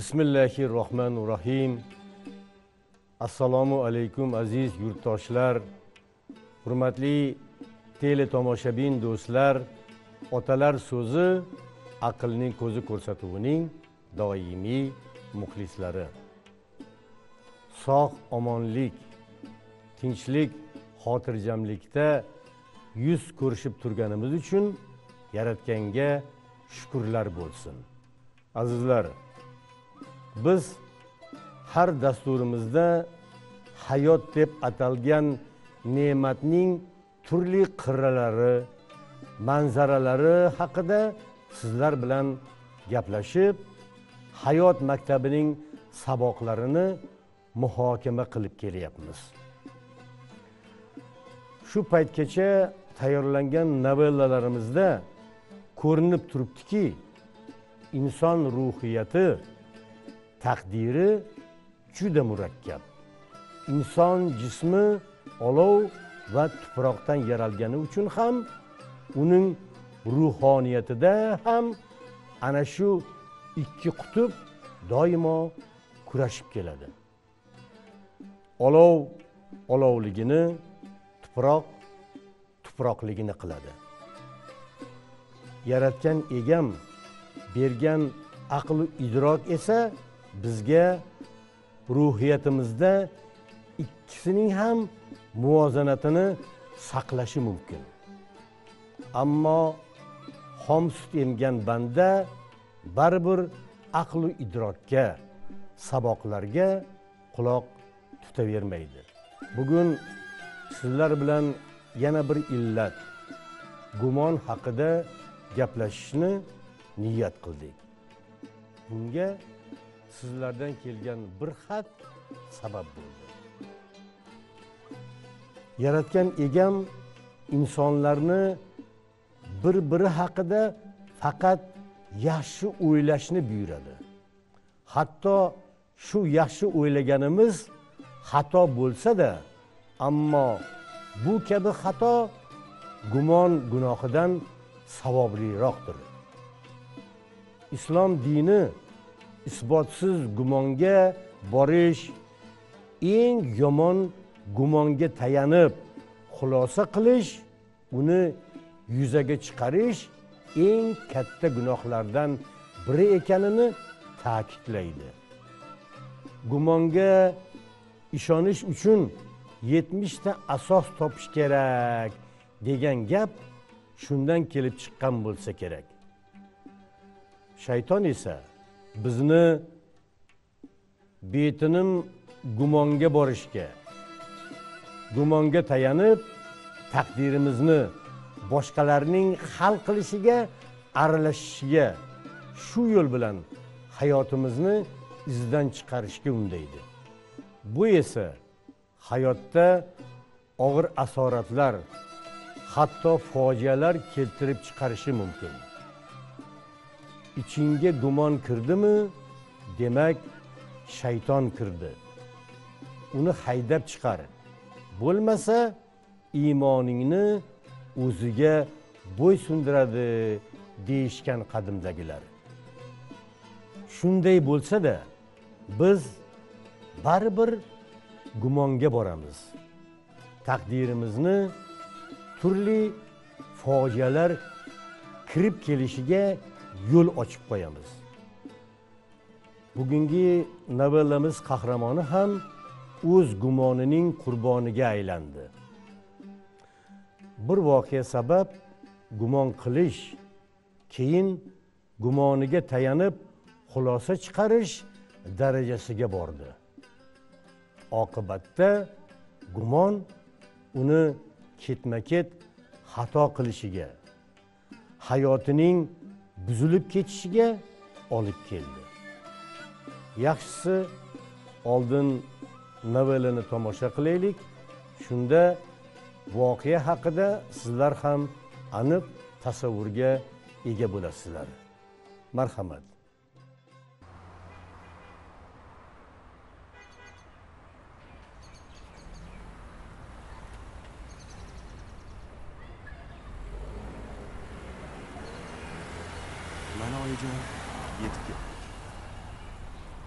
Bismillahirrohmanirrohim. Assalomu alaykum aziz yurtdoshlar, hurmatli teletomoshabin do'stlar, otalar so'zi aqlning ko'zi ko'rsatuvining doimiy muxlislari. Sog' omonlik, tinchlik, xotirjamlikda yuz ko'rishib turganimiz uchun Yaratganga shukrlar bo'lsin. Azizlar, biz har dasturimizda hayot deb atalgan ne'matning turli qirralari, manzaralari haqida sizlar bilan gaplashib, hayot maktabining saboqlarini muhokama qilib kelyapmiz. Shu paytgacha tayyorlangan novellalarimizda ko'rinib turibdiki, inson ruhiyati, taqdiri juda murakkab. Inson jismi olov va tuproqdan yaralgani uchun ham, uning ruhoniyatida ham ana shu ikki qutb doimo kurashib keladi. Olov olovligini, tuproq tuproqligini qiladi. Yaratgan egam bergan aql va idrok esa bizga ruhiyatimizda ikkisining ham muvozanatini saqlashi mumkin. Ammo xom sut emgan banda baribir aql va idrokka, saboqlarga quloq tutavermaydi. Bugun sizlar bilan yana bir illat, gumon haqida gaplashishni niyat qildik. Bunga sizlardan kelgan bir xat sabab bo'ldi. Yaratgan egam insonlarni bir-biri haqida faqat yaxshi o'ylashni buyuradi. Hatto shu yaxshi o'ylaganimiz xato bo'lsa-da, ammo bu kabi xato gumon gunohidan savobliroqdir. Islom dini isbotsiz gumonga borish, eng yomon gumonga tayanib xulosa qilish, uni yuzaga chiqarish eng katta gunohlardan biri ekanini ta'kidlaydi. Gumonga ishonish uchun 70 ta asos topish kerak degan gap shundan kelib chiqqan bo'lsa kerak. Shayton esa bizni betinim gumonga borishga, gumonga tayanib taqdirimizni boshqalarning hal qilishiga aralashishiga, shu yo'l bilan hayotimizni izdan chiqarishga undaydi. Bu esa hayotda og'ir asoratlar, hatto fojialar keltirib chiqarishi mumkin. İçinge gumon kirdimi, demak shayton kirdi. Uni haydab chiqar. Bo'lmasa iymoningni o'ziga bo'ysundiradi deyishgan qadimdagilar. Shunday bo'lsa-da, biz baribir gumonga boramiz. Taqdirimizni turli fojialar kirib kelishiga yo'l ochib qo'yamiz. Bugungi novellamiz qahramoni ham o'z gumonining qurboniga aylandi. Bir voqea sabab gumon qilish, keyin gumoniga tayanib xulosa chiqarish darajasiga bordi. Oqibatda gumon uni ketma-ket xato qilishiga, hayotining buzilib ketishiga olib keldi. Yaxshisi oldin novellani tomosha qilaylik. Shunda voqea haqida sizlar ham aniq tasavvurga ega bo'lasizlar. Marhamat. Mana oyijon yetib keldi.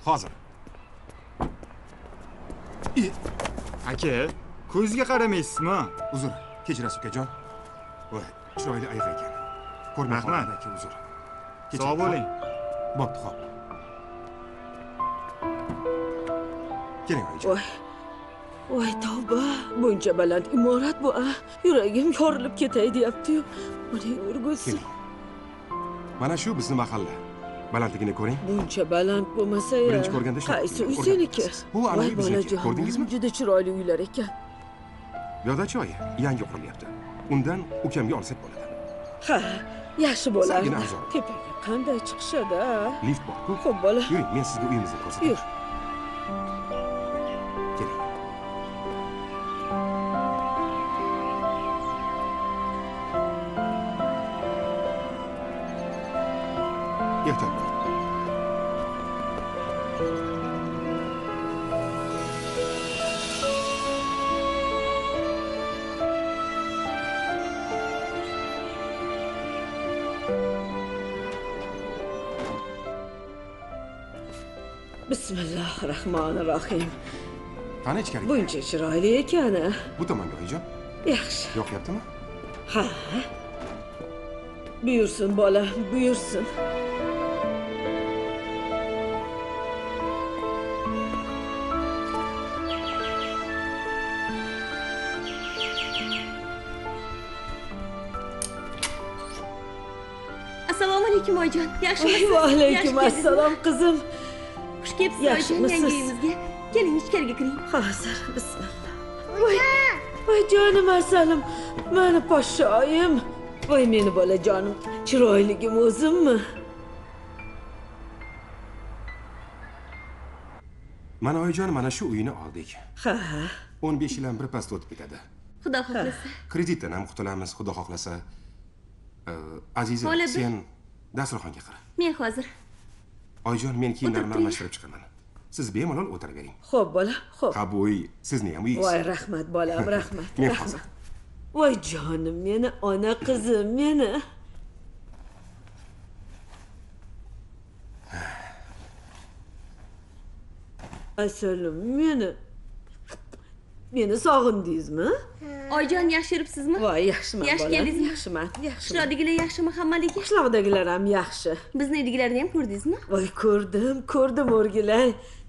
hozir. Aka, ko'zga qaramaysizmi? Uzr, kechirasiz ukajon. Voy, chiroyli ayiq ekan. Ko'rmay Rahmat. qoldim aka, uzr. Sog' bo'ling. Bo'pti, xo'p. Keling, oyijon. Voy. Voy tavba, buncha baland imorat bu a. Yuragim yorilib ketay deyapti-yu. Buning urgusi. Keling. Mana shu bizni mahalla. Balandligini ko'ring. Buncha baland bo'lmasa-ya. Birinchi ko'rganda shu. Qaysi uy seniki? Bu anavi bizniki. Voy, Ko'rdingizmi? juda chiroyli uylar ekan. Yo'ldachi-oyi, yangi qurilyapti. Undan ukamga olsak bo'ladi. Ha, yaxshi bo'lardi. Salgina arzon. Tepaga qanday chiqishadi? Lift bor-ku. Xo'p, bola. Yuring, men sizga uyimizni ko'rsataman. Yur. Keling. Ehtiyot bo'ling. Bismillahirrohmanirrohim. Qani ichkariga? Buncha chiroyli ekan. Bu tomonga oyijon. Yaxshi. Yoqyaptimi? Ha. Buyursin bola, buyursin. Assalomu alaykum oyijon. Yaxshimisiz? Va alaykum Yaxshi assalom qizim. keldingiz. Xush kelibsiz oyijon Yaxshimisiz? yangi uyimizga. Keling ichkariga kiring. Hozir, bismillah. Voy jonim asalim, meni poshshoyim. Voy meni bolajonim, chiroyligim o'zimmi? Mana oyijon, mana shu uyni oldik. Ha. 15 yildan bir past o'tib ketadi. Xudo xohlasa. Kreditdan ham qutulamiz, xudo xohlasa. Aziza, Bola bir- sen dasturxonga qara. Men hozir. Oyijon, men kiyimlarimni O'tirib almashtirib chiqaman. Siz bemalol o'tiravering. Xo'p bola, xo'p. Ha, bu uy sizni ham uyingiz. Voy rahmat bolam, rahmat. Men rahmat. hozir. Voy jonim meni, ona qizim meni. Asalim meni. Meni sog'indingizmi? Oyijon yaxshi yuribsizmi? Voy yaxshiman Yaxshi bolam, keldingizmi? yaxshiman, yaxshiman. Qishloqdagilar yaxshimi hammaliga? Qishloqdagilar ham yaxshi. Bizni uydagilarni ham ko'rdingizmi? Voy ko'rdim o'rgilay.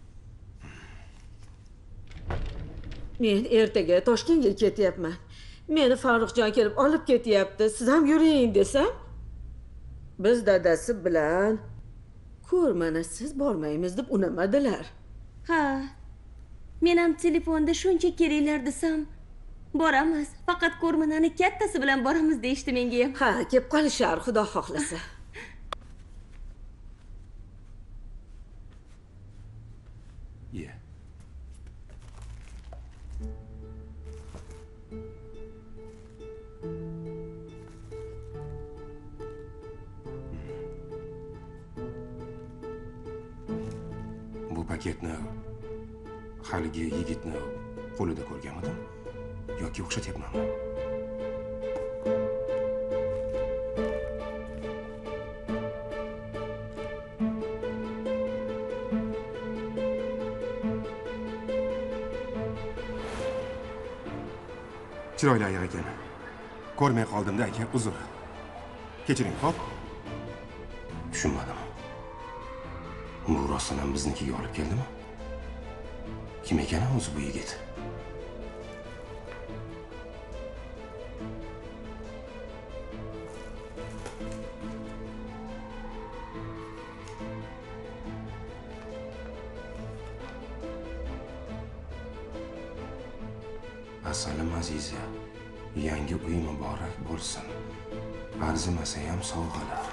Men ertaga Toshkentga ketyapman. Meni Farruxjon kelib olib ketyapti. Siz ham yuring desam, biz dadasi bilan ko'rmanasiz bormaymiz deb unamadilar. Ha. Men ham telefonda shuncha kelinglar desam, boramiz. Faqat ko'rmanani kattasi bilan boramiz deyishdi menga ham. Ha, kelib qolishar, xudo xohlasa. Ye. Bu paketni haligi yigitni qo'lida ko'rganmidim yoki o'xshatyapmanmi? Chiroyli ayiq ekan. Ko'rmay qoldim-da aka, uzr. Kechiring, xo'p? Tushunmadim. Bu rostdan ham biznikiga olib keldimi? Kim ekan o'zi bu yigit? Assalom Aziza. Yangi uy muborak bo'lsin. Arzimasa ham sovg'alar.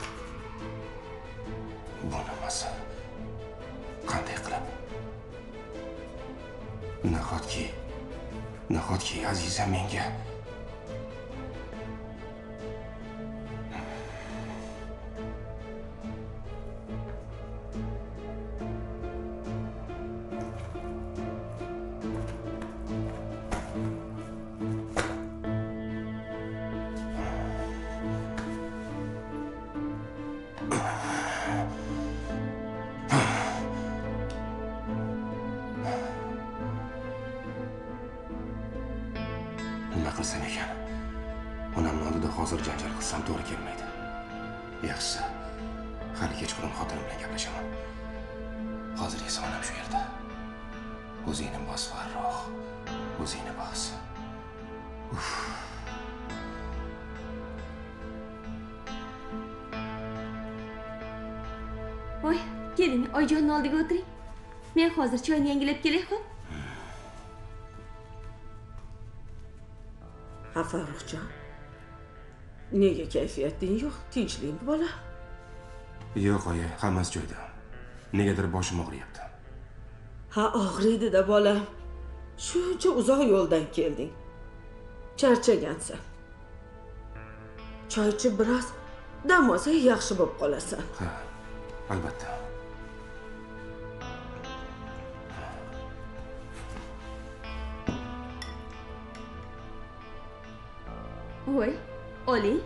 Bu nimasi? Qanday qilib? Nahotki Aziza menga nima qilsam ekan? Onamning oldida hozir janjal qilsam to'g'ri kelmaydi. Yaxshisi, hali kechqurun xotinim bilan gaplashaman. Hozir esa onam shu yerda. O'zingni bos, Farruh. O'zingni bos. Voy, keling, oyijonning oldiga o'tiring. Men hozir choyni yangilab kelay, xo'p? Ha, Farruhjon. Nega kayfiyating yo'q? Tinchlikmi, bola? Yo'q, oyi, hammasi joyida. Negadir boshim og'riyapti. Ha, og'riydi-da, bolam. Shuncha uzoq yo'ldan kelding. Charchagansan. Choy ichib biroz dam olsang yaxshi bo'lib qolasan. Ha, albatta. Voy, oling.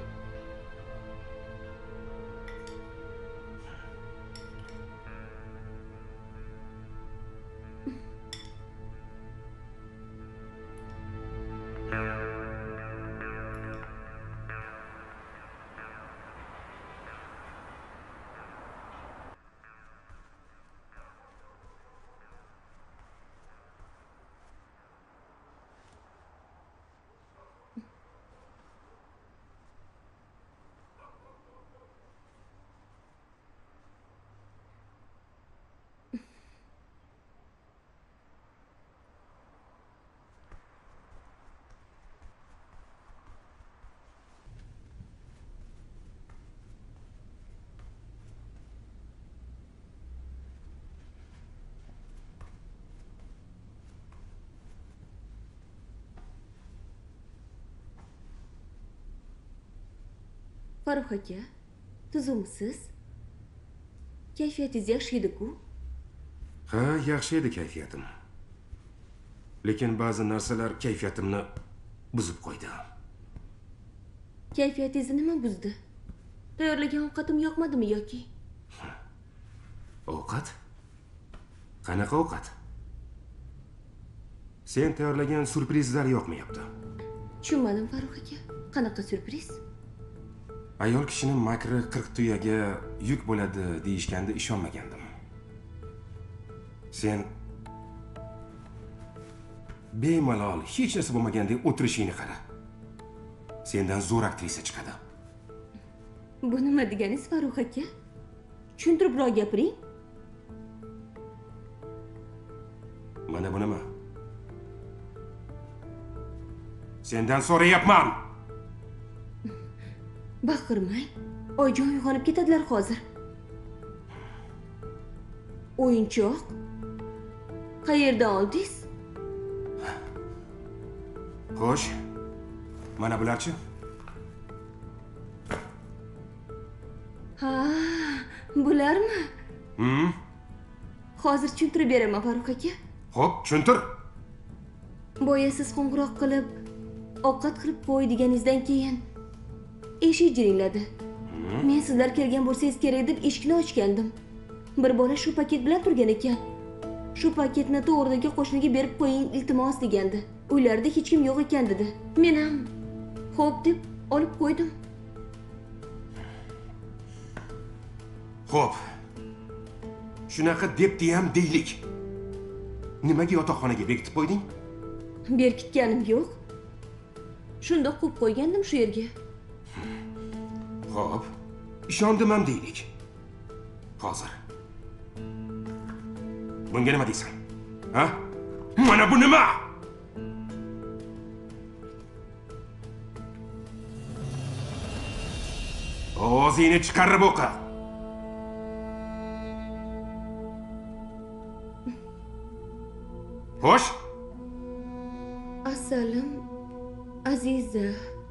Farruh aka, tuzumsiz? Kayfiyatingiz yaxshi edi-ku? Ha, yaxshi edi kayfiyatim. Lekin ba'zi narsalar kayfiyatimni buzib qo'ydi. Kayfiyatingizni nima buzdi? Tayyorlagan ovqatim yoqmadimi yoki? Ovqat? Qanaqa ovqat? Sen tayyorlagan surprizlar yoqmayapti. Tushunmadim, Farruh aka. Qanaqa surpriz? Ayol kishining makri 40 tuyaga yuk bo'ladi deyishganda ishonmagandim. Sen bemalol hech narsa bo'lmagandek o'tirishingni qara. Sendan zo'r aktrisa chiqadi. Bu nima deganingiz, Farruh aka? Tushuntiribroq gapiring. Mana bu nima? Sendan so'rayapman. Baqirmang. Oyjon uyg'onib ketadilar hozir. O'yinchoq? Qayerdan oldingiz? Xo'sh. Mana bularchi? Ha, bularmi? Hozir tushuntirib beraman, Farruh aka. Xo'p, tushuntir. Boya siz qo'ng'iroq qilib, ovqat qilib qo'y deganingizdan keyin eshik jiringladi. Men sizlar kelgan bo'lsangiz kerak deb eshikni ochgandim. Bir bola shu paket bilan turgan ekan. Shu paketni to'g'ridagi qo'shniga berib qo'ying, iltimos degandi. Uylarida hech kim yo'q ekan dedi. Men ham xo'p deb olib qo'ydim. Xo'p. Shunaqa debdi ham deylik. Nimaga yotoqxonaga bekitib qo'yding? Berkitganim yo'q. Shunda qo'yib qo'ygandim shu yerga. Xo'p, ishondim ham deylik. Hozir. Bunga nima deysan? Ha? Mana bu nima? Ovozingni chiqarib o'qi. Xo'sh? Assalom, Aziza.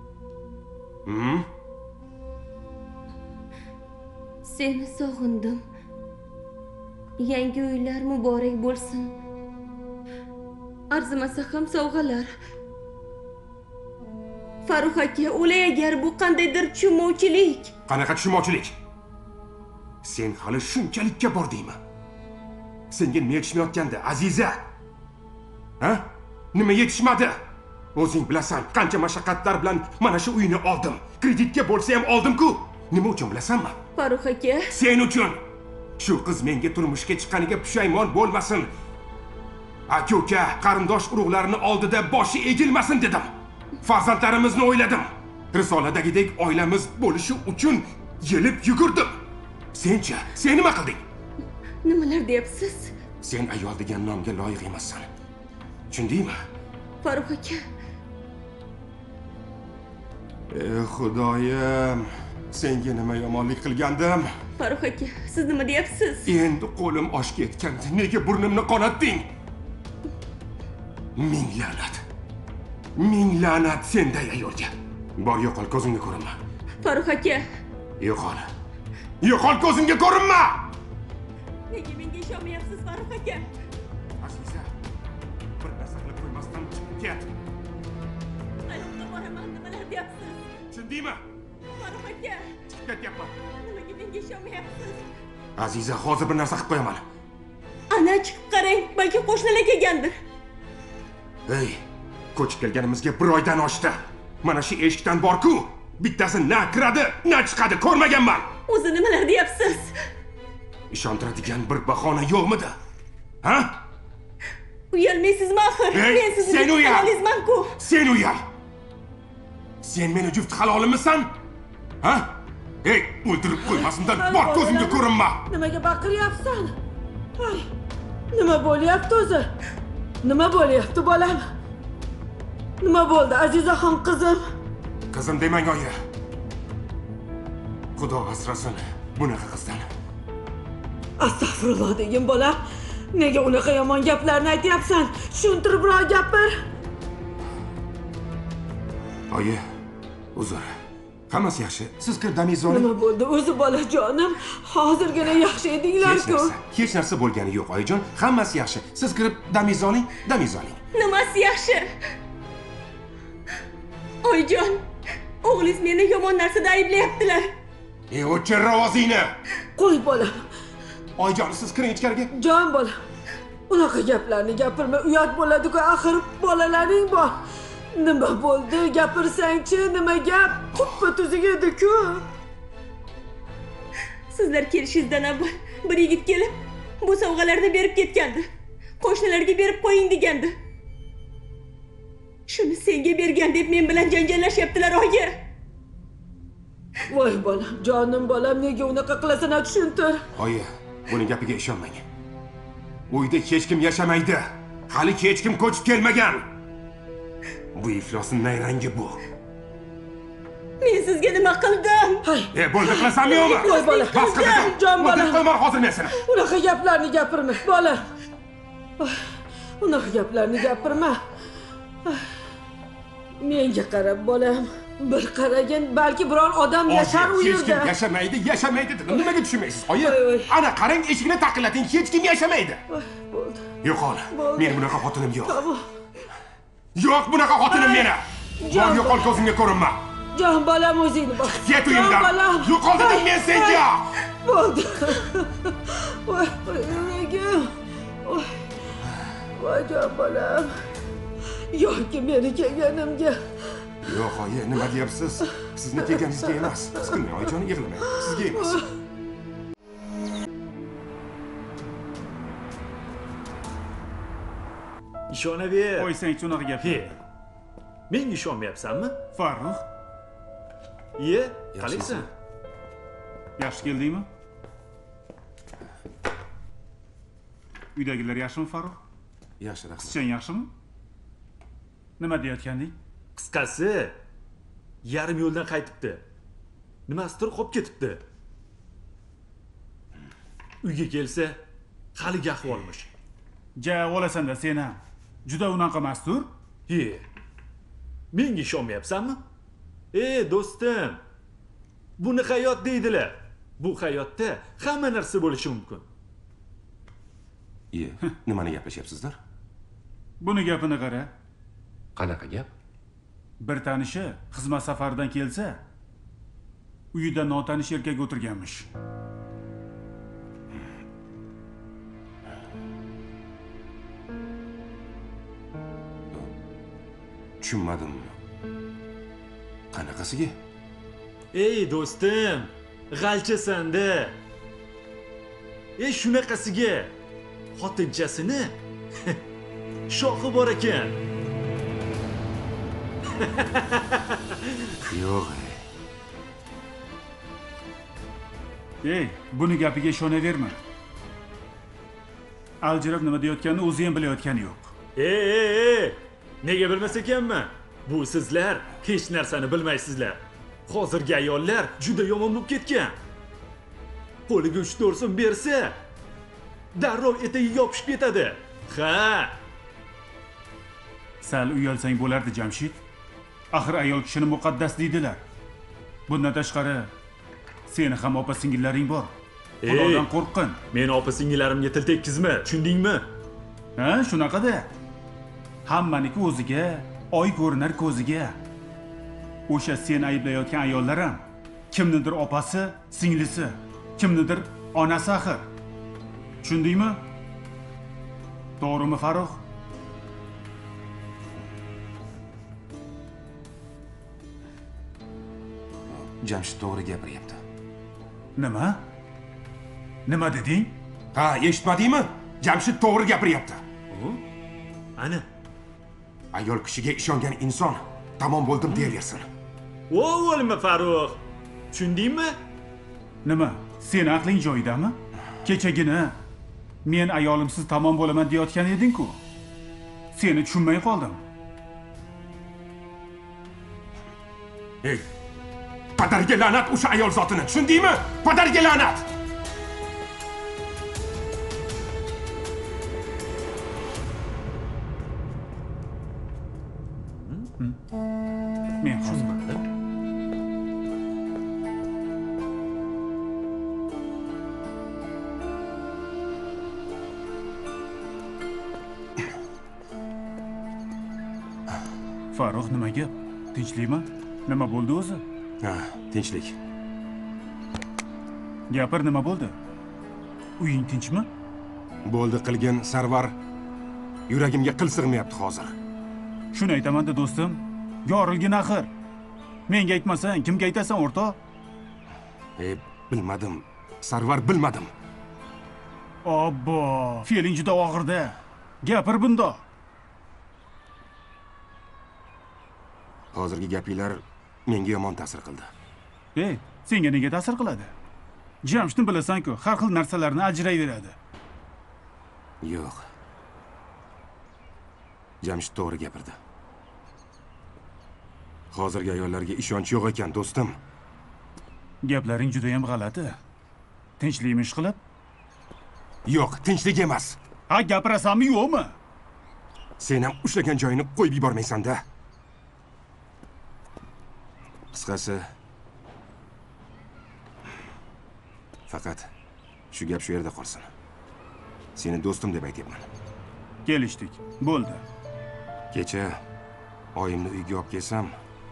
Seni sog'indim. Yangi uylar muborak bo'lsin. Arzimasa ham sovg'alar. Farruh aka, o'lay agar bu qandaydir tushunmovchilik. Qanaqa tushunmovchilik? Sen hali shunchalikka bordingmi? Senga nima yetishmayotgandi, Aziza? Ha? Nima yetishmadi? O'zing bilasan, qancha mashaqqatlar bilan mana shu uyni oldim. Kreditga bo'lsa ham oldim-ku. Nima uchun bilasanmi? Farruh aka, Sen uchun. Shu qiz menga turmushga chiqqaniga pushaymon bo'lmasin. Aka-uka, qarindosh urug'larini oldida boshi egilmasin dedim. Farzandlarimizni o'yladim. Risoladagidek oilamiz bo'lishi uchun yelib yugurdim. Senchi, sen nima qilding? nimalar deyapsiz? Sen ayol degan nomga loyiq emassan. Tushundingmi? Farruh aka, Ey Xudoyim, senga nima yomonlik qilgandim? Farruh aka, siz nima deyapsiz? Endi qo'lim oshib ketgandi. Nega burnimni qonatding? Ming la'nat. Ming la'nat senday ayolga. Bor yo'qol, ko'zimga ko'rinma. Farruh aka, Yo'qol. Yo'qol, ko'zimga ko'rinma. nega menga ishonmayapsiz, Farruh aka? Aziza, bir narsa qilib qo'ymasdan chiqib ket. Qayoqqa boraman, nimalar deyapsiz? Tushundingmi? Farruh aka, Chiqib ketyapman. nimaga menga ishonmayapsiz? Aziza, hozir bir narsa qilib qo'yaman. Ana chiqib qarang, balki qo'shnilar kelgandir. Ey, ko'chib kelganimizga bir oydan oshdi. Mana shu eshikdan bor-ku, bittasi na kiradi, na chiqadi, ko'rmaganman. O'zi nimalar deyapsiz? Ishontiradigan bir bahona yo'qmidi? Ha? Uyalmaysizmi axir? Ey, Men sizni sen uyal! halolingizman-ku. Sen uyal. Sen meni juft halolimmisan? Ha? Ey, o'ldirib qo'ymasimdan bor ko'zimga ko'rinma. Nimaga baqiryapsan? Ay, nima bo'lyapti o'zi? Nima bo'lyapti bolam? Nima bo'ldi Azizaxon qizim? Qizim demang oyi. Xudo asrasin bunaqa qizdan. Astag'firulloh degin bolam. Nega unaqa yomon gaplarni aytyapsan? Tushuntiribroq gapir. Oyi, uzr. Hammasi yaxshi. Siz kirib damingizni oling. Nima bo'ldi o'zi bolajonim? Hozirgina yaxshi edinglar-ku. Hech narsa bo'lgani yo'q, oyijon. Hammasi yaxshi. Siz kirib damingizni oling, damingizni oling. Nimasi yaxshi? Oyjon, o'g'lingiz meni yomon narsada ayblayaptilar. Ey, o'chir ovozingni. Qo'y bolam. Oyijon, siz kiring ichkariga. Jon bolam. Unaqa gaplarni gapirma, uyat bo'ladi-ku, axir bolalaring bor. Nima bo'ldi? Gapirsang-chi, nima gap? Tuppa tuziga edi-ku. Sizlar kelishingizdan avval bir yigit kelib, bu sovg'alarni berib ketgandi. Qo'shnilarga berib qo'ying degandi. Shuni senga bergan deb men bilan janjallashyaptilar, oyi. Voy bolam, jonim bolam, nega unaqa qilasan, tushuntir. Oyi, buning gapiga ishonmang. Uyda hech kim yashamaydi. Hali hech kim ko'chib kelmagan. Bu iflosning nayrangi bu. Men sizga nima qildim? Hay, Bo'ldi qilasanmi yo'qmi? Voy bolam. Bas qildim. Jon bolam. O'tirib qo'yman hozir men seni. unaqa gaplarni gapirma, bolam. Unaqa gaplarni gapirma. Menga qarab bolam, bir qaragin, balki biror odam yashar u Hech kim yerda. yashamaydi dedim. Nimaga tushunmaysiz? Oyi, Voy. ana qarang, eshikni taqillating, hech kim yashamaydi. Bo'ldi. Yo'qol. Bo'ldi. Meni bunaqa xotinim yo'q. Tamam. Yo'q bunaqa xotinim meni. Jon Bor yo'qol ko'zimga ko'rinma. Jon bolam, o'zingni bor. Ket Jon uyimdan. bolam. Yo'qol dedim men senga. Bo'ldi. Voy, yuragim. Voy jon bolam. Yo'q, meni kelganimga. Yo'q, oyi, nima deyapsiz? Sizni kelganingizga emas. Siqilmang, oyijon, yig'lamang. Sizga emas. Ishonaver. Qo'ysang-chi unaqa gapni. He. Menga ishonmayapsanmi? Farruh, Iye, qalaysan? yaxshi keldingmi? Uydagilar yaxshimi, Farruh? Yaxshi, rahmat. Sen yaxshimi? Nima deyotganding? Qisqasi, yarim yo'ldan qaytibdi. Nimasidir qolib ketibdi. Uyga kelsa, haligi ahvolmish. Ja, olasan-da sen ham. Juda unaqa emas-tur? He. Menga ishonmayapsanmi? Do'stim. Buni hayot deydilar. Bu hayotda hamma narsa bo'lishi mumkin. Iye, nimani gaplashyapsizlar? Buni gapini qara. Qanaqa gap? Bir tanishi xizmat safaridan kelsa, uyida notanish erkak o'tirganmish. Tushunmadim. Qanaqasiga? Ey do'stim, g'alchasanda. Shunaqasiga. Xotinchasini shoxi bor ekan. Yo'q. Ey, buni gapiga ishonaverma. Aljirab nima deyotganini o'zi ham bilayotgani yo'q. Ey, nega bilmas ekanman? Bu sizlar hech narsani bilmaysizlar. Hozirgi ayollar juda yomon bo'lib ketgan. Qo'liga 3-4 so'm bersa, darrov etagiga yopishib ketadi. Ha. Sal uyalsang bo'lardi, Jamshid. Axir ayol kishini muqaddas deydilar. Bundan tashqari seni ham opa-singillaring bor. Xudodan qo'rqqin. Men opa-singillarimga til tekkizma, tushundingmi? Ha, shunaqada. Hammaniki o'ziga, oy ko'rinar ko'ziga. O'sha sen ayblayotgan ayollar ham kimnidir opasi, singlisi, kimnidir onasi axir. Tushundingmi? To'g'rimi, Farruh? Jamshid to'g'ri gapiryapti. Nima? Nima deding? Ha, eshitmadingmi? Jamshid to'g'ri gapiryapti. Ana. Ayol kishiga ishongan inson tamom bo'ldim deyaversin. O'g'lima Farruh. Tushundingmi? Nima? Sen aqling joyidami? Kechagina men ayolimsiz tamom bo'laman deyotgan eding-ku. Seni tushunmay qoldim. Ey, padariga la'nat o'sha ayol zotini, tushundingmi? Padariga la'nat. Men tushunmadim. Farruh, nima gap? Tinchlikmi? Nima bo'ldi o'zi? Ha, tinchlik. Gapir, nima bo'ldi? Uying tinchmi? Bo'ldi qilgin, Sarvar. Yuragimga qil sig'mayapti hozir. Shuni aytaman-da do'stim. Yorilgin axir. Menga aytmasang, kimga aytasan, o'rtoq? Bilmadim. Sarvar, bilmadim. Obbo, fe'ling juda og'irda. Gapir bundoq. Hozirgi gapinglar menga yomon ta'sir qildi. Senga nega ta'sir qiladi? Jamshidni bilasan-ku, har xil narsalarni ajrayveradi. Yo'q. Jamshid to'g'ri gapirdi. Hozirgi ayollarga ishonch yo'q ekan, do'stim. Gaplaring juda ham g'alati. Tinchlikmi ish qilib? Yo'q, tinchlik emas. Ha, gapirasanmi yo'qmi? Sen ham ushlagan joyini qo'yib yubormaysan-da. Qisqasi, faqat shu gap shu yerda qolsin. Seni do'stim deb aytyapman. Kelishdik. Bo'ldi. Kecha oyimni uyga olib kelsam,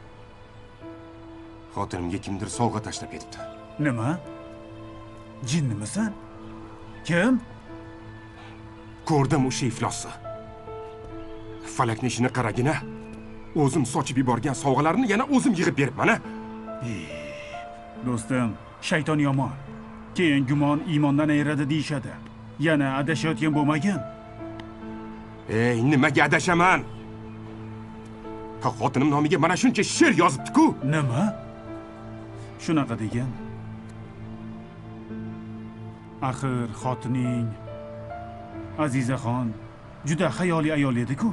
xotinimga kimdir sovg'a tashlab ketibdi. Nima? Jinnimisan? Kim? Ko'rdim o'sha iflosni. Falakning ishini qaragina. O'zim sochib yuborgan sovg'alarni yana o'zim yig'ib beribman-a. Do'stim, shayton yomon. Keyin gumon iymondan ayradi deyshadi. Yana adashayotgan bo'lmagin. Nimaga adashaman? Xotinim nomiga mana shuncha she'r yozibdi-ku. Nima? Shunaqa degan. Axir xotining Azizaxon juda xayoliy ayol edi-ku.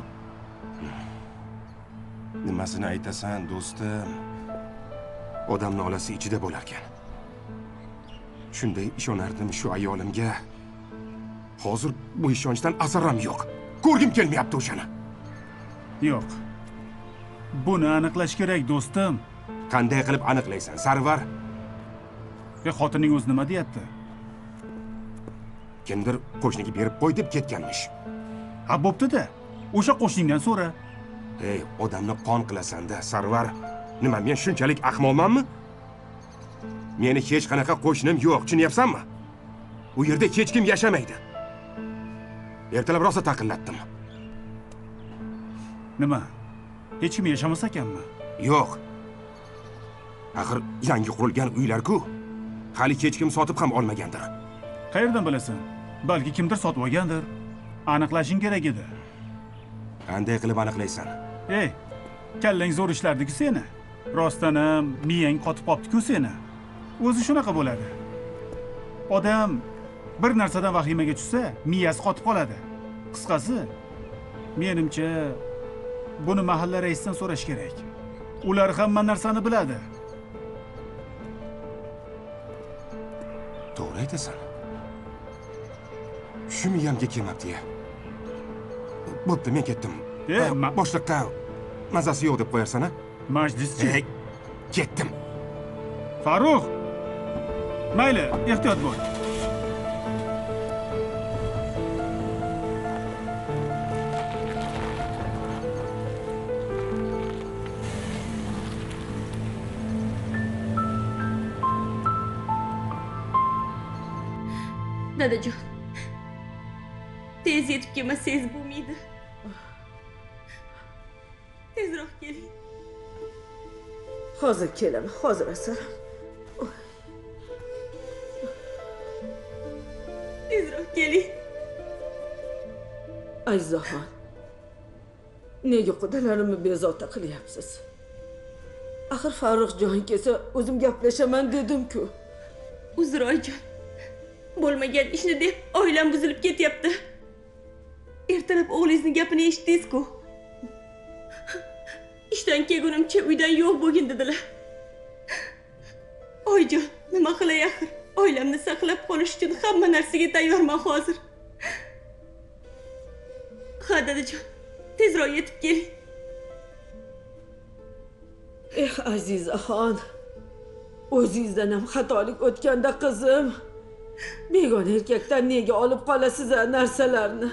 Nimasini aytasan, do'stim? Odam nolasi ichida bo'lar ekan. Shunday ishonardim shu ayolimga. Hozir bu ishonchdan asar ham yo'q. Ko'rgim kelmayapti o'shani. Yo'q. Buni aniqlash kerak, do'stim. Qanday qilib aniqlaysan, Sarvar? Xotining o'zi nima deyapti? Kimdir qo'shniga berib qo'y deb ketganmish. Ha, bo'pti-da. O'sha qo'shningdan so'ra. Odamni qon qilasan-da, Sarvar. Nima, men shunchalik ahmoqmanmi? Meni hech qanaqa qo'shnim yo'q, tushunyapsanmi? U yerda hech kim yashamaydi. Ertalab rosa taqillatdim. Nima? hech kim yashamas ekanmi? Yo'q. Axir yangi qurilgan uylar-ku. Hali hech kim sotib ham olmagandir. Qayerdan bilasan? Balki kimdir sotib olgandir. Aniqlashing kerak edi. Qanday qilib aniqlaysan? Ey, kallang zo'r ishlardi-ku seni. Rostdan ham miyang qotib qopti-ku seni. O'zi shunaqa bo'ladi. Odam bir narsadan vahimaga tushsa, miyasi qotib qoladi. Qisqasi, menimcha buni mahalla raisidan so'rash kerak. Ular hamma narsani biladi. To'g'ri aytasan. Shu miyamga kelmabdi-ya. Bo'pti, men ketdim. Boshliqqa mazasi yo'q deb qo'yarsan-a? Majlischi. Ketdim. Farruh. Mayli, ehtiyot bo'l. Dadajon, tez yetib kelmasangiz bo'lmaydi. Tezroq keling. Hozir kelaman, hozir asaram. Tezroq keling. Azizaxon, nega qudalarimni bezovta qilyapsiz? Axir Farruxjon kelsa, o'zim gaplashaman dedim-ku. Uzr oyijon. Bo'lmagan ishni deb oilam buzilib ketyapti. Ertalab o'g'lingizning gapini eshitdingiz-ku. Ishdan kelgunimcha uydan yo'q bo'lgin dedilar. Oyijon, nima qilay axir? Oilamni saqlab qolish uchun hamma narsaga tayyorman hozir. Ha, dadajon, tezroq yetib keling. Azizaxon, o'zingizdan ham xatolik o'tganda qizim. Begona erkakdan nega olib qolasiz narsalarni?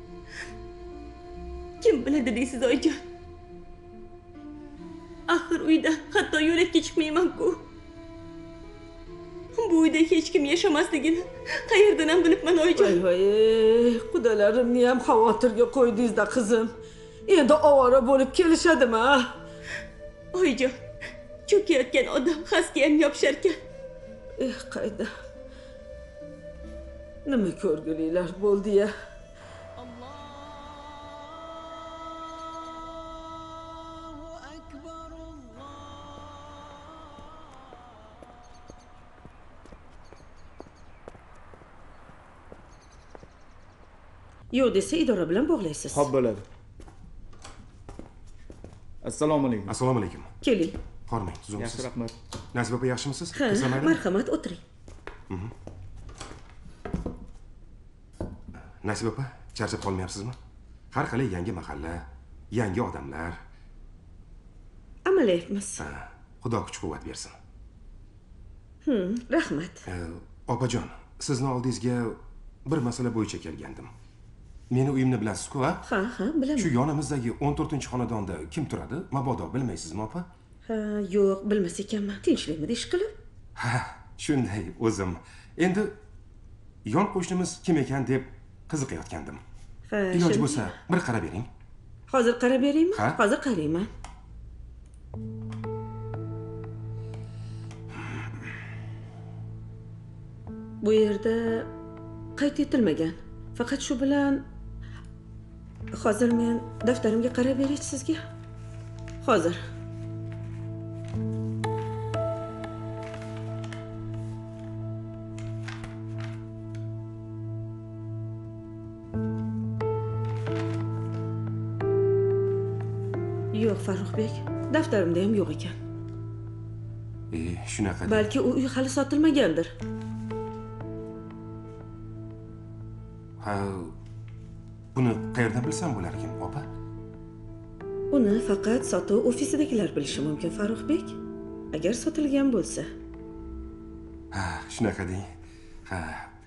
Kim biladi deysiz oyijon? Axir uyda hatto yo'lakka chiqmayman-ku. Bu uyda hech kim yashamasligini qayerdan ham bilibman oyijon? Voy, qudalarimni ham xavotirga qo'ydingiz-da qizim. Endi ovora bo'lib kelishadimi? Oyijon, cho'kayotgan odam xasga ham yopishar-ekan. Qayda? Nima ko'rguliklar bo'ldi-ya? Yo'q desa idora bilan bog'laysiz. Xo'p bo'ladi. Assalomu alaykum. Assalomu alaykum. Keling. Hormang, tuzumsiz. Yaxshi, rahmat. Nasiba opa, yaxshimisiz? Ha, Kasalmaydimi? marhamat, o'tiring. Nasiba opa, charchab qolmayapsizmi? Har qalay yangi mahalla, yangi odamlar. Amalayapmiz. Xudo kuch-quvvat bersin. Rahmat. Opajon, sizni oldingizga bir masala bo'yicha kelgandim. Meni uyimni bilasiz-ku, ha? Ha, bilaman. Shu yonimizdagi 14-xonadonda kim turadi? Mabodo bilmaysizmi, opa? Ha, yo'q, bilmas ekanman. Tinchlikmi ish qilib? Ha, shunday o'zim. Endi yon qo'shnimiz kim ekan deb qiziqayotgandim. Ha, Iloji bo'lsa, bir qarab bering. Hozir qarab beraymi? Ha? Hozir qarayman. Bu yerda qayd etilmagan. Faqat shu bilan hozir men daftarimga qarab beray sizga. Hozir. Yo'q, Farruxbek, daftarimda ham yo'q ekan. Shunaqa. Balki u uy hali sotilmagandir. Ha, buni qayerdan bilsam bo'lar ekan, opa? Uni faqat sotuv ofisidagilar bilishi mumkin, Farruxbek. Agar sotilgan bo'lsa. Ha, shunaqa deng. Ha.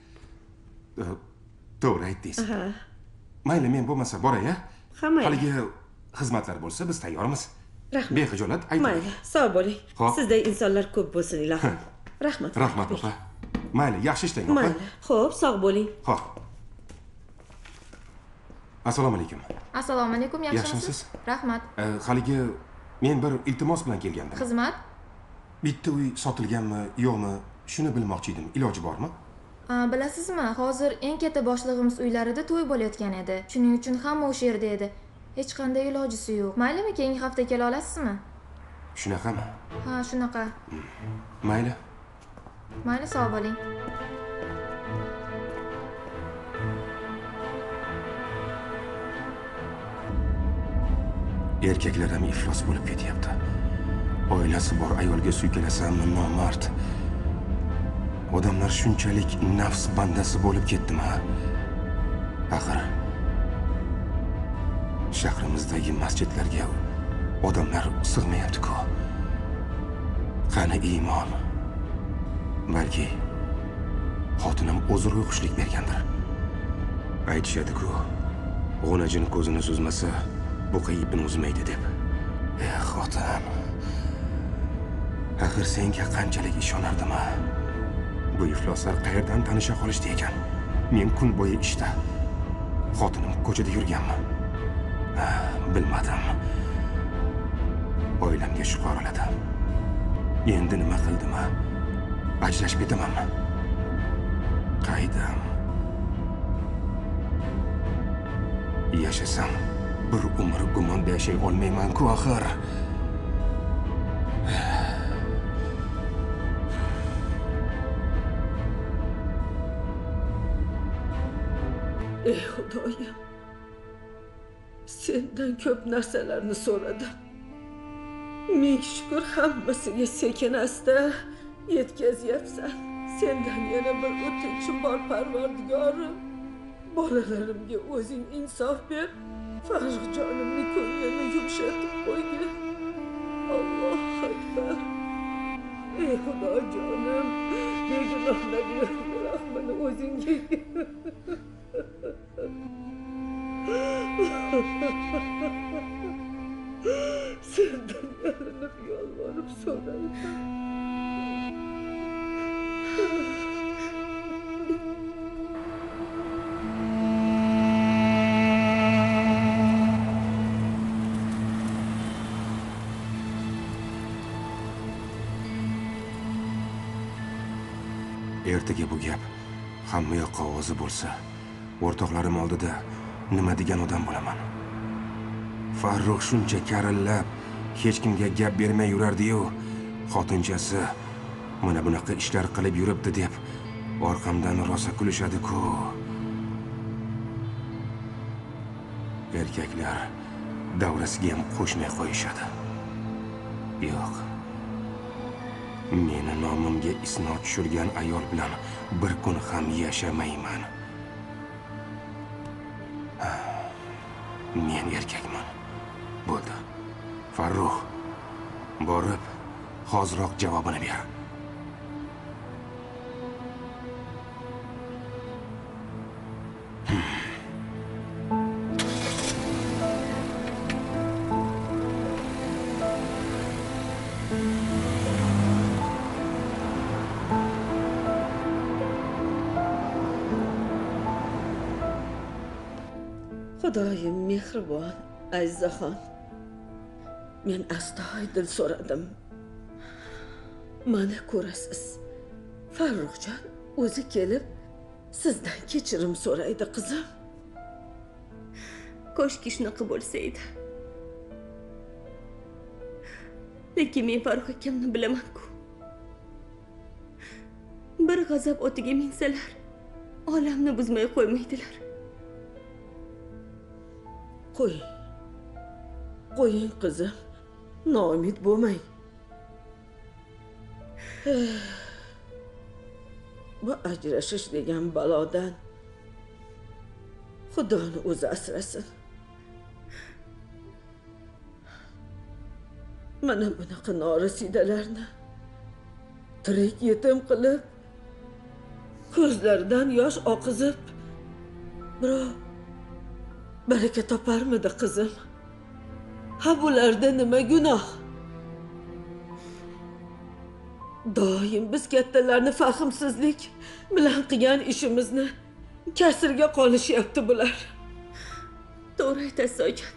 To'g'ri aytdingiz. Ha. Mayli, men bo'lmasa boray-a? Ha, mayli. Haligi xizmatlar bo'lsa, biz tayyormiz. Rahmat. Bexijolat ayting. Mayli, sog' bo'ling. Xo'p. Sizday insonlar ko'p bo'lsin, ilohim. Rahmat. Rahmat, opa. Mayli, yaxshi ishlang, opa. Mayli. Xo'p, sog' bo'ling. Xo'p. Assalomu alaykum. Assalomu alaykum, yaxshimisiz? Yaxshimisiz? Rahmat. Haligi men bir iltimos bilan kelgandim. Xizmat? Bitta uy sotilganmi, yo'qmi? Shuni bilmoqchi edim. Iloji bormi? Bilasizmi, hozir eng katta boshlig'imiz uylarida to'y bo'layotgan edi. Shuning uchun hamma o'sha yerda edi. Hech qanday ilojisi yo'q. Maylimi, keyingi hafta kela olasizmi? Shunaqami? Ha, shunaqa. Mayli. Mayli, sog' bo'ling. Erkaklar ham iflos bo'lib ketyapti. Oilasi bor ayolga suykalasammi nomard. Odamlar shunchalik nafs bandasi bo'lib ketdimi? Axir shahrimizdagi masjidlarga odamlar sig'mayapti-ku. Qani iymon? Balki xotinim o'zro'y xushlik bergandir. Aytishadi-ku, g'onajin ko'zini suzmasa, buqa ipini uzmaydi deb. Xotin. Axir senga qanchalik ishonardim? Bu ifloslar qayerdan tanisha qolishdi ekan? Men kun bo'yi ishda. Xotinim ko'chada yurganmi? Bilmadim. Oilamga shuq oraladi. Endi nima qildim? Ajrashib ketamanmi? Qaydam. Yashasam bir umr gumonda yashay olmayman-ku axir. Ey Xudoyim, sendan ko'p narsalarni so'radim. Ming shukr, hammasiga sekin-asta yetkazyapsan. Sendan yana bir o'tinchim bor, Parvardigorim. Bolalarimga o'zing insof ber. Farruxjonimning ko'nglini yumshatib qo'ygin. Allohu akbar. Ey Xudojonim, begunohlarga rahmini o'zingga. Sendan yalinib yolvorib so'rayman. Ertaga bu gap hamma yoqqa ovozi bo'lsa, o'rtoqlarim oldida nima degan odam bo'laman? Farruh shuncha karillab, hech kimga gap bermay yurardi-yu, xotinchasi mana bunaqa ishlar qilib yuribdi deb orqamdan rosa kulishadi-ku. Erkaklar davrasiga ham qo'shmay qo'yishadi. Yo'q. Meni nomimga isnod tushirgan ayol bilan bir kun ham yashamayman. Men erkakman. Bo'ldi. Farruh, borib, hoziroq javobini ber. Xudoyim mehribon, Azizaxon. Men astoydil so'radim. Mana ko'rasiz. Farruxjon o'zi kelib sizdan kechirim so'raydi, qizim. Ko'shki shunaqa bo'lsa edi. Lekin men Farruh akamni bilaman-ku. Bir g'azab otiga minsalar, olamni buzmay qo'ymaydilar. Qo'ying qizim, noumid bo'lmang. Bu ajrashish degan balodan Xudoni o'zi asrasin. Mana bunaqa norasidalarni tirik yetim qilib, ko'zlaridan yosh oqizib, birov baraka toparmidi qizim? Ha, bularda nima gunoh? Doim biz kattalarni fahmsizlik bilan qilgan ishimizni kasrga qolishyapti bular. To'g'ri aytasiz oyijon.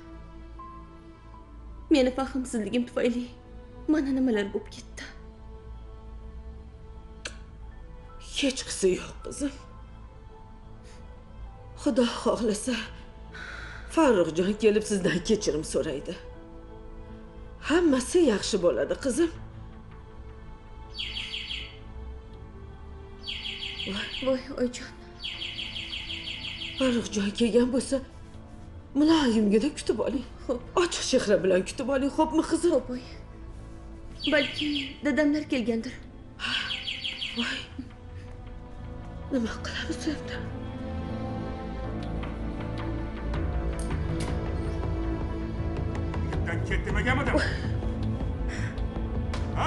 Meni fahmsizligim tufayli mana nimalar bo'lib ketdi. Hechqisi yo'q qizim. Xudo xohlasa Farruxjon kelib sizdan kechirim so'raydi. Hammasi yaxshi bo'ladi qizim. Voy oyijon. Farruxjon kelgan bo'lsa, muloyimgina kutib oling. Xo'p. Ochiq chehra bilan kutib oling, xo'pmi qizim? Xo'p oyi. Balki dadamlar kelgandir. Voy. Nima qilamiz endi? Yurtdan ket demaganim? Ha?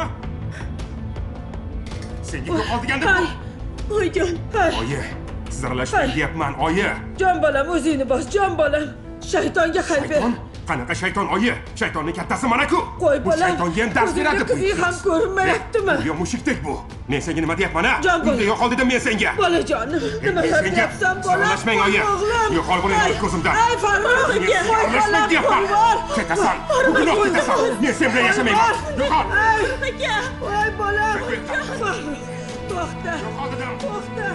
Senga yo'qol degandim. Oyijon. Oyi, siz aralashmang deyapman, oyi. Jon bolam, o'zingni bos, jon bolam. Shaytonga xayr ber. Shayton? Qanaqa shayton, oyi? Shaytonning kattasi mana-ku. Qo'y Bu bolam. shaytonga ham dars beradi bu. Qizing ham ko'rinmayaptimi? Bu mushukdek bu. Men senga nima deyapman, ha? Jon bolam. Uyda yo'qol dedim men senga. Bolajonim, nima qilyapsan bolam? Aralashmang, oyi. Yo'qol bo'ling ko'zimdan. Ay Farrux, Aralashmang deyapman. Ketasan. Bu gunoh ketasan. Men sen bilan yashamayman. Yo'qol. aka. Voy bolam. Farrux, to'xta. Yo'qol dedim. To'xta.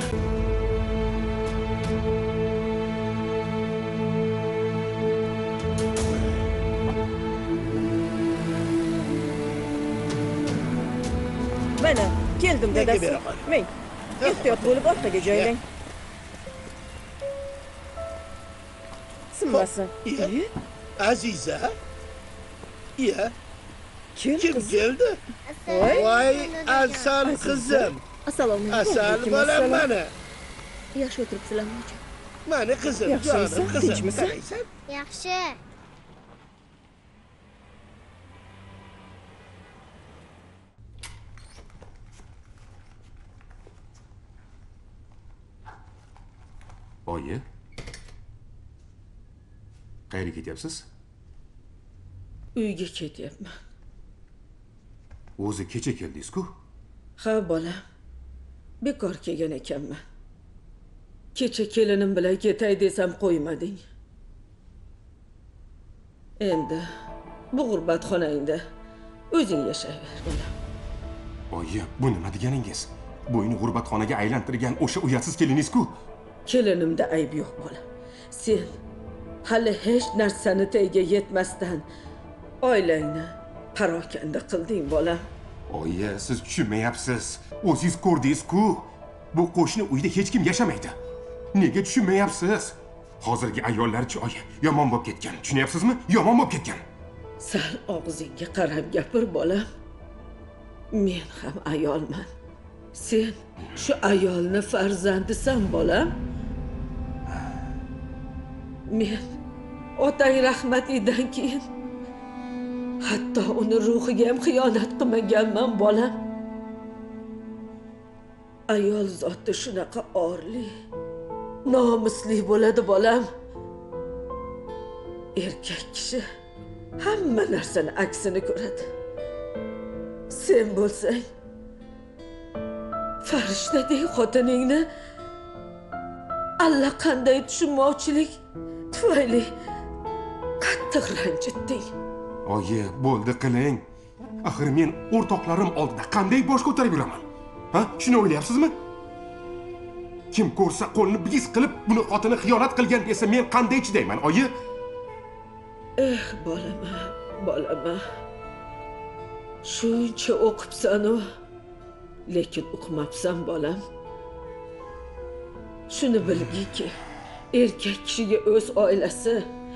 Mana, keldim dadasi. Men ehtiyot bo'lib orqaga joylang. Sinmasin. Aziza. Iya, Kim kim qiz? keldi? Voy, Voy, Asal qizim. Assalomu alaykum. Asal bolam mana. Yaxshi o'tiribsizlarmi oyijon? Mana qizim, Yaxshimisan? jonim qizim. Tinchmisan? Qaraysan? Yaxshi. Oyi. Qayerga ketyapsiz? Uyga ketyapman. O'zi kecha keldingiz-ku? Ha bolam. Bekor kelgan ekanman. Kecha kelinim bilan ketay desam qo'ymading. Endi bu g'urbatxonangda o'zing yashayver bolam. Oyi, bu nima deganingiz? Bu uyni g'urbatxonaga aylantirgan o'sha uyatsiz keliningiz-ku? Kelinimda ayb yo'q bolam. Sen hali hech narsani tagiga yetmasdan oilangni parokanda qilding bolam. Oyi, siz tushunmayapsiz. O'zingiz ko'rdingiz-ku. Bu qo'shni uyda hech kim yashamaydi. Nega tushunmayapsiz? Hozirgi ayollarchi oyi, yomon bo'lib ketgan. Tushunyapsizmi? Yomon bo'lib ketgan. Sal og'zingga qarab gapir bolam. Men ham ayolman. Sen shu ayolni farzandisan bolam. Men otang rahmatlidan keyin hatto uni ruhiga ham xiyonat qilmaganman bolam. Ayol zoti shunaqa orli, nomusli bo'ladi bolam. Erkak kishi hamma narsani aksini ko'radi. Sen bo'lsang farishtadek xotiningni allaqanday tushunmovchilik tufayli qattiq ranjitding. Oyi, bo'ldi qiling. Axir men o'rtoqlarim oldida qanday bosh ko'tarib yuraman? Ha? Shuni o'ylayapsizmi? Kim ko'rsa qo'lni bigiz qilib, buni xotini xiyonat qilgan desa, men qanday chidayman, oyi? Bolama, bolama. Shuncha o'qibsan-u, lekin uqmabsan bolam. Shuni bilgiki, erkak kishiga o'z oilasi,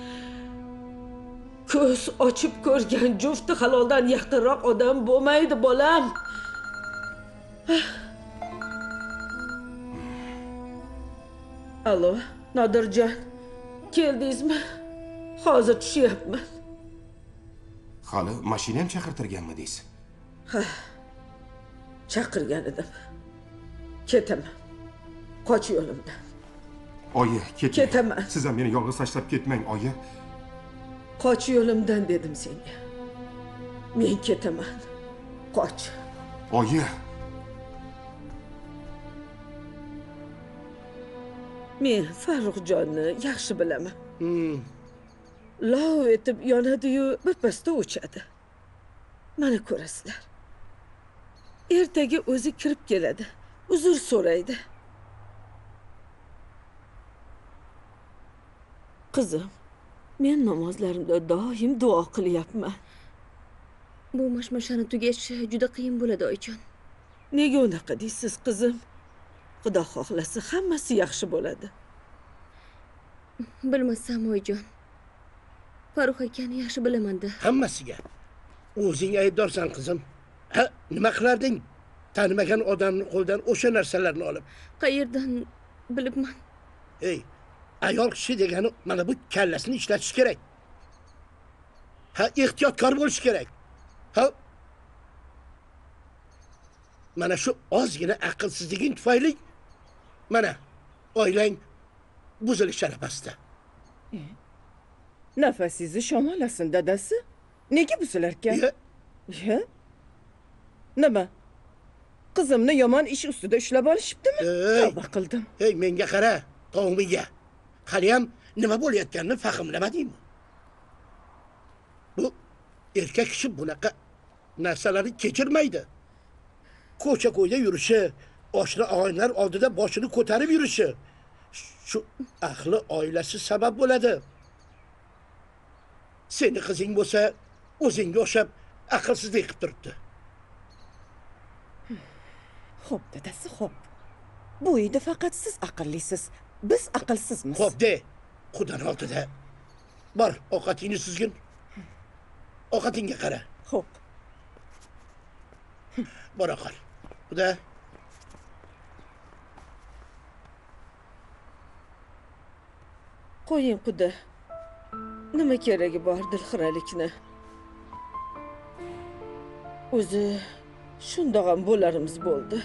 ko'z ochib ko'rgan jufti haloldan yaqinroq odam bo'lmaydi bolam. Alo, Nodirjon, keldingizmi? Hozir tushyapman. Hali mashina ham chaqirtirganmi deysiz? Ha, chaqirgan edim. Ketaman. Qoch yo'limdan. Oyi, keting. Ketaman. Siz ham meni yolg'iz tashlab ketmang, oyi. Qoch yo'limdan dedim senga. Men ketaman. Qoch. Oyi. Men Farruxjonni yaxshi bilaman. lov etib yonadi-yu birpasda o'chadi. Mana ko'rasizlar. Ertaga o'zi kirib keladi. Uzr so'raydi. Qizim, men namozlarimda doim duo qilyapman. Bu mashmashani tugashi juda qiyin bo'ladi oyijon. Nega unaqa deysiz, qizim? Xudo xohlasa hammasi yaxshi bo'ladi. Bilmasam oyijon. Farruh akani yaxshi bilaman-da. Hammasiga. O'zing aybdorsan qizim. Ha, nima qilarding? Tanimagan odamning qo'lidan o'sha narsalarni olib. Qayerdan bilibman? Ey, ayol kishi degani mana bu kallasini ishlatish kerak. Ha, ehtiyotkor bo'lish kerak. Ha, mana shu ozgina aqlsizliging tufayli mana oilang buzilish arafasida. Nafasingizni shamollasin dadasi. Nega buzilarkan? Ya? Nima? Qizimni yomon ish ustida ushlab olishibdimi? Tavba qildim. Ey, menga qara, to'g'miga. Hali ham nima bo'layotganini fahmlamadingmi? Bu erkak kishi bunaqa narsalarni kechirmaydi. Ko'cha-ko'yda yurishi, oshna og'aylar oldida boshini ko'tarib yurishi shu ahli oilasi sabab bo'ladi. Seni qizing bo'lsa, o'zingga o'xshab aqlsizlik qilib turibdi. Xo'p, dadasi, xo'p. Bu uyda faqat siz aqllisiz. Biz aqlsizmiz. Xo'p de, Xudoning oldida. Bor, ovqatingni suzgin. Ovqatingga qara. Xo'p. Bora qol. Xudo. Qo'ying, Xudo. Nima keragi bor dilxiralikni? O'zi shundoq ham bo'larimiz bo'ldi.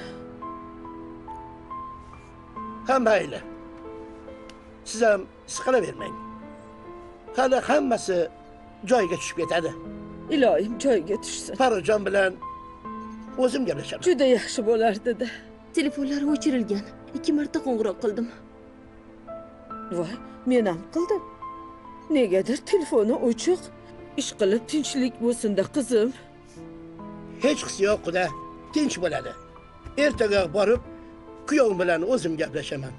Ha, mayli. Siz ham siqilavermang. Hali hammasi joyiga tushib ketadi. Iloyim joyiga tushsin. Farrujon bilan o'zim gaplashaman. Juda yaxshi bo'lardi-da. Telefonlari o'chirilgan. 2 marta qo'ng'iroq qildim. Voy, men ham qildim. Negadir telefoni o'chiq. Ish qilib tinchlik bo'lsin-da, qizim. Hech qisi yo'q, Xudo. Tinch bo'ladi. Ertaga borib, kuyovim bilan o'zim gaplashaman.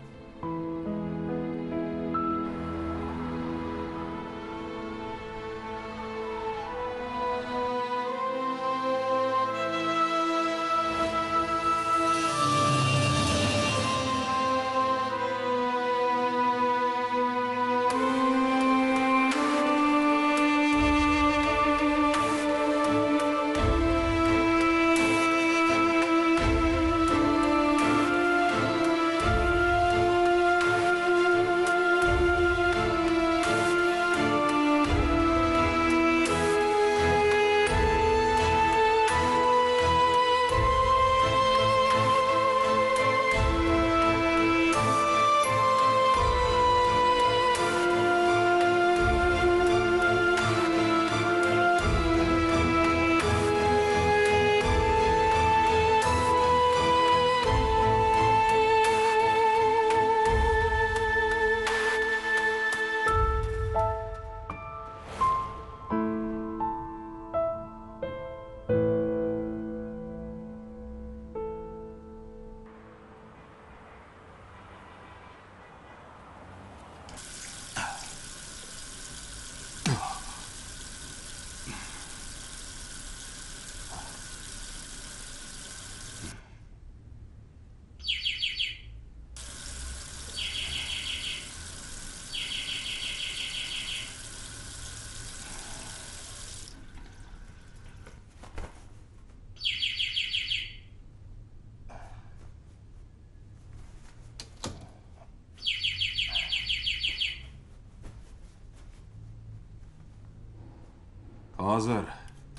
Hozir.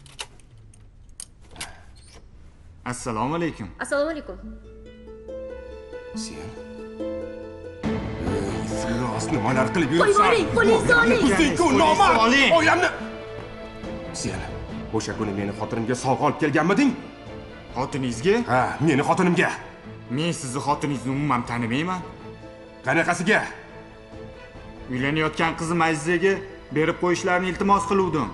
Assalomu alaykum. Assalomu alaykum. Sen? Iflos nimalar qilib yuribsan? Qo'lingizni oling. Uzing-ku nomard! Oilamni. Sen o'sha kuni meni xotinimga sovg'a olib kelganmiding? Xotiningizga? Ha, meni xotinimga. Men sizni xotiningizni umuman tanimayman. Qanaqasiga? Uylanayotgan qizim Azizaga berib qo'yishlarini iltimos qiluvdim.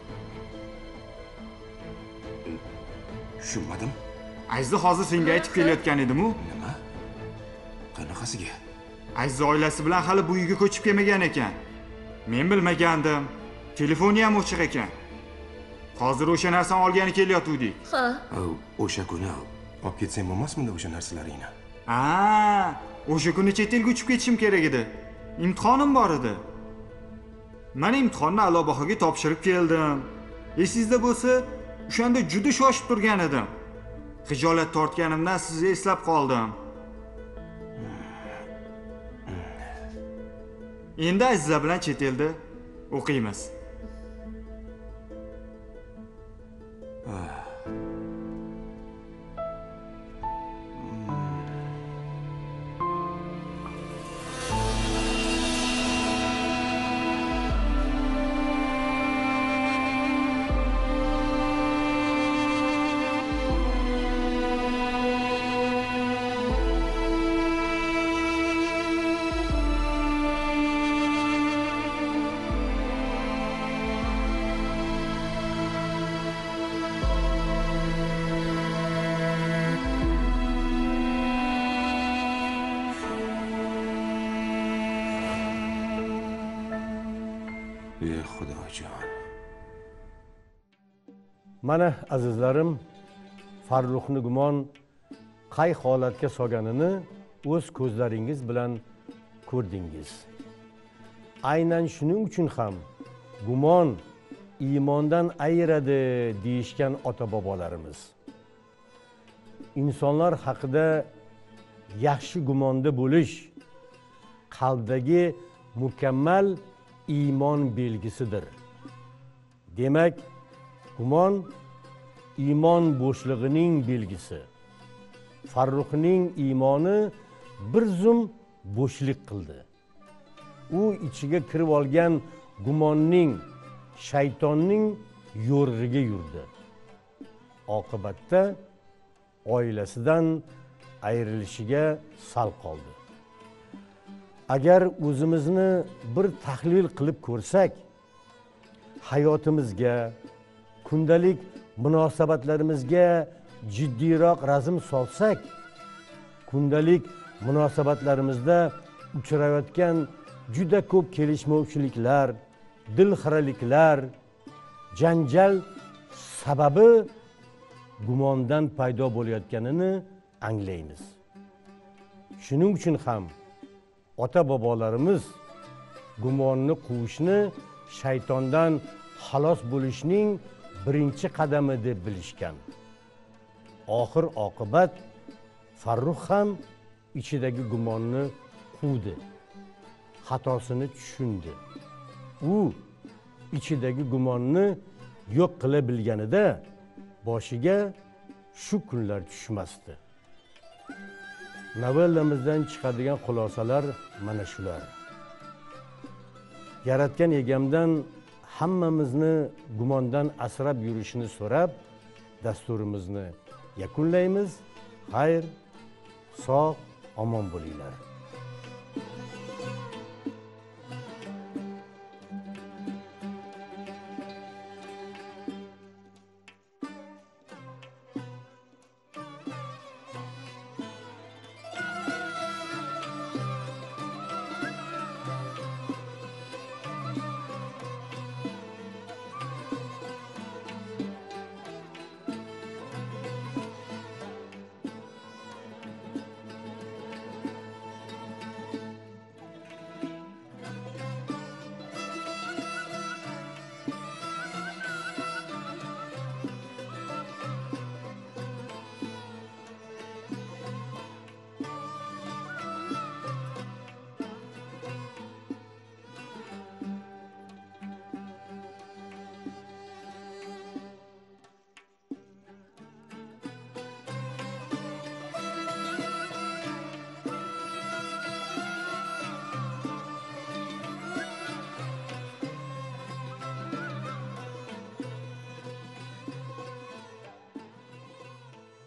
Tushunmadim. Aziza hozir senga aytib kelayotgan edim-u. Nima? Qanaqasiga? Aziza oilasi bilan hali bu uyga ko'chib kelmagan ekan. Men bilmagandim. Telefoni ham o'chiq ekan. Hozir o'sha narsani olgani kelyotgandik. Ha. O'sha kuni olib ketsang bo'lmasmidi o'sha narsalaringni? O'sha kuni chet elga uchib ketishim kerak edi. Imtixonim bor edi. Men imtihonni a'lo bahoga topshirib keldim. Esingizda bo'lsa, o'shanda juda shoshib turgan edim. Xijolat tortganimdan sizni eslab qoldim. Endi Aziza bilan chet elda o'qiymiz. Ey Xudojon. Mana azizlarim, Farruxni gumon qay holatga solganini o'z ko'zlaringiz bilan ko'rdingiz. Aynan shuning uchun ham gumon iymondan ayiradi deyishgan ota-bobolarimiz. Insonlar haqida yaxshi gumonda bo'lish qalbdagi mukammal iymon belgisidir. Demak, gumon iymon bo'shlig'ining belgisi. Farruxning iymoni bir zum bo'shlik qildi. U ichiga kirib olgan gumonning, shaytonning yo'rg'iga yurdi. Oqibatda oilasidan ayrilishiga sal qoldi. Agar o'zimizni bir tahlil qilib ko'rsak, hayotimizga, kundalik munosabatlarimizga jiddiyroq razm solsak, kundalik munosabatlarimizda uchrayotgan juda ko'p kelishmovchiliklar, dilxiraliklar, janjal sababi gumondan paydo bo'layotganini anglaymiz. Shuning uchun ham ota-bobolarimiz gumonni quvishni shaytondan xalos bo'lishning birinchi qadami deb bilishgan. Oxir oqibat Farruh ham ichidagi gumonni quvdi. Xatosini tushundi. U ichidagi gumonni yo'q qila bilganida boshiga shu kunlar tushmasdi. Novellamizdan chiqadigan xulosalar mana shular. Yaratgan egamdan hammamizni gumondan asrab yurishini so'rab, dasturimizni yakunlaymiz. Xayr, sog', omon bo'linglar.